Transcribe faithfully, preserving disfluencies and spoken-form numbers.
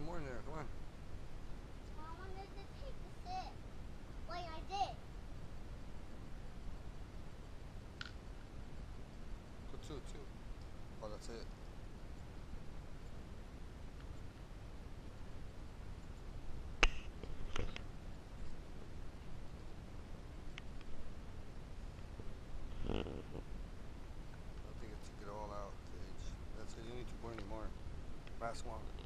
one more in there. Come on. I wanted to take the sip. Like I did. Put two, two. Oh, that's it. I think it took it all out, Paige. That's it. You don't need to pour any more. Last one.